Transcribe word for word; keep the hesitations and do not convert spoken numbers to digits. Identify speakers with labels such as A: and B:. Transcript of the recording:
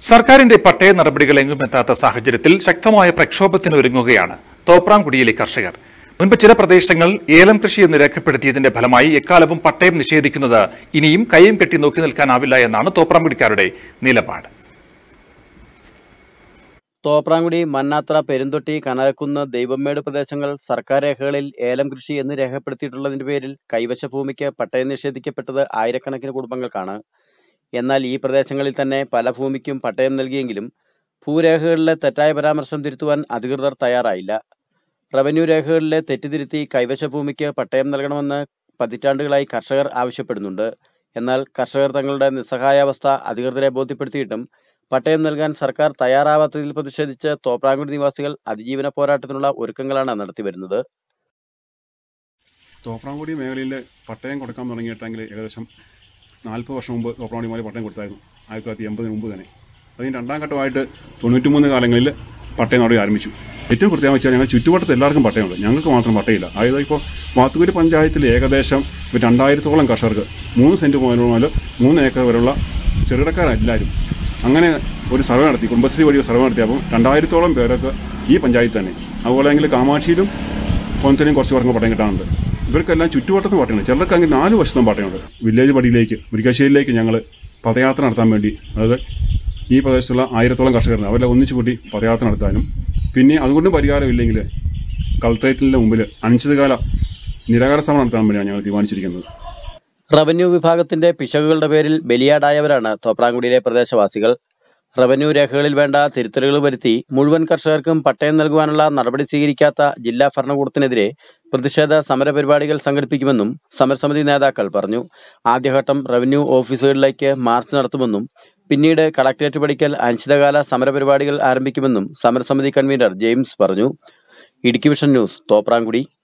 A: സർക്കാരിന്റെ പട്ടയ നടപടികൾ എങ്ങുമെത്താത്ത സാഹചര്യത്തിൽ ശക്തമായ പ്രക്ഷോഭത്തിന് ഒരുങ്ങുകയാണ് തോപ്രാംകുടിയിലെ കർഷകർ. മുൻപ് ചില പ്രദേശങ്ങൾ ഏലം കൃഷി എന്ന് രേഖപ്പെടുത്തിയതിന്റെ ഫലമായി എക്കാലവും പട്ടയം നിഷേധിക്കുന്നത് ഇനിയും കൈയും കെട്ടി നോക്കി നിൽക്കാനാവില്ല എന്നാണ് തോപ്രാംകുടിക്കാരുടെ നിലപാട്.
B: തോപ്രാംകുടി, മന്നാത്ര, പെരുന്തൊട്ടി, കനകക്കുന്ന്, ദൈവമേട് പ്രദേശങ്ങൾ സർക്കാർ രേഖകളിൽ ഏലം കൃഷി എന്ന് രേഖപ്പെടുത്തിയിട്ടുള്ളതിന്റെ പേരിൽ കൈവശ ഭൂമിക്ക് പട്ടയം നിഷേധിക്കപ്പെട്ടത് ആയിരക്കണക്കിന് കുടുംബങ്ങൾക്കാണ്. എന്നാൽ ഈ പ്രദേശങ്ങളിൽ തന്നെ പല ഭൂമിക്കും പട്ടയം നൽകിയെങ്കിലും ഭൂരേഖകളിലെ തെറ്റായ പരാമർശം തിരുത്തുവാൻ അധികൃതർ തയ്യാറായില്ല. റവന്യൂ രേഖകളിലെ തെറ്റുതിരുത്തി കൈവശ ഭൂമിക്ക് പട്ടയം നൽകണമെന്ന് പതിറ്റാണ്ടുകളായി കർഷകർ ആവശ്യപ്പെടുന്നുണ്ട്. എന്നാൽ കർഷകർ തങ്ങളുടെ നിസ്സഹായാവസ്ഥ അധികൃതരെ ബോധ്യപ്പെടുത്തിയിട്ടും പട്ടയം നൽകാൻ സർക്കാർ തയ്യാറാവാത്തതിൽ പ്രതിഷേധിച്ച് തോപ്രാംകുടി നിവാസികൾ അതിജീവന പോരാട്ടത്തിനുള്ള ഒരുക്കങ്ങളാണ് നടത്തിവരുന്നത്.
C: തോപ്രാംകുടി മേഖലയിൽ പട്ടയം കൊടുക്കാൻ തുടങ്ങിയിട്ടെങ്കിൽ ഏകദേശം നാൽപ്പത് വർഷം മുമ്പ് തോപ്രാംകുടി മേഖല പട്ടയം കൊടുത്തായിരുന്നു. ആയിരത്തി തൊള്ളായിരത്തി എൺപതിന് മുമ്പ് തന്നെ. അതിന് രണ്ടാം ഘട്ടമായിട്ട് തൊണ്ണൂറ്റിമൂന്ന് കാലങ്ങളിൽ പട്ടയം നടപടി ആരംഭിച്ചു. ഏറ്റവും കൃത്യമായി വെച്ചാൽ ഞങ്ങൾ ചുറ്റുവട്ടത്ത് എല്ലാവർക്കും പട്ടയമുണ്ട്, ഞങ്ങൾക്ക് മാത്രം പട്ടയമില്ല. അതായത് ഇപ്പോൾ വാത്തുകൂരി പഞ്ചായത്തിൽ ഏകദേശം രണ്ടായിരത്തോളം കർഷകർക്ക് മൂന്ന് സെന്റ് മുതൽ മൂന്ന് ഏക്കർ വരെയുള്ള ചെറുകിടക്കാരെല്ലാവരും അങ്ങനെ ഒരു സർവേ നടത്തി, കുടുംബശ്രീ വഴി സർവേ നടത്തിയപ്പോൾ രണ്ടായിരത്തോളം പേർക്ക് ഈ പഞ്ചായത്ത് തന്നെ, അതുപോലെ എങ്കിൽ കാമാക്ഷിയിലും കോന്നത്തലയും കുറച്ച് പേർക്ക് പട്ടയം കിട്ടാനുണ്ട്. ഇവർക്കെല്ലാം ചുറ്റുവട്ടത്തും പട്ടയമുണ്ട്. ചിലർക്കാണെങ്കിൽ നാല് വശത്തും പട്ടയമുണ്ട്. വില്ലേജ് പടിയിലേക്ക് മുരിക്കാശ്ശേരിയിലേക്ക് ഞങ്ങൾ പദയാത്ര നടത്താൻ വേണ്ടി, അതായത് ഈ പ്രദേശത്തുള്ള ആയിരത്തോളം കർഷകരുണ്ട്, അവരെ ഒന്നിച്ചു കൂട്ടി പദയാത്ര നടത്താനും പിന്നെ അതുകൊണ്ട് പരിഹാരമില്ലെങ്കിൽ കളക്ട്രേറ്റിൻ്റെ മുമ്പിൽ അനിശ്ചിതകാല നിരാഹാര സമരം നടത്താൻ വേണ്ടിയാണ് ഞങ്ങൾ തീരുമാനിച്ചിരിക്കുന്നത്.
B: റവന്യൂ വിഭാഗത്തിന്റെ പിശകുകളുടെ പേരിൽ ബലിയാടായവരാണ് തോപ്രാംകുടിയിലെ പ്രദേശവാസികൾ. റവന്യൂ രേഖകളിൽ വേണ്ട തിരുത്തലുകൾ വരുത്തി മുഴുവൻ കർഷകർക്കും പട്ടയം നൽകുവാനുള്ള നടപടി സ്വീകരിക്കാത്ത ജില്ലാ ഭരണകൂടത്തിനെതിരെ പ്രതിഷേധ സമരപരിപാടികൾ സംഘടിപ്പിക്കുമെന്നും സമരസമിതി നേതാക്കൾ പറഞ്ഞു. ആദ്യഘട്ടം റവന്യൂ ഓഫീസുകളിലേക്ക് മാർച്ച് നടത്തുമെന്നും പിന്നീട് കളക്ടറേറ്റ് പടിക്കൽ അനിശ്ചിതകാല സമരപരിപാടികൾ ആരംഭിക്കുമെന്നും സമരസമിതി കൺവീനർ ജെയിംസ് പറഞ്ഞു. Idukki vision news, Thopramkudy.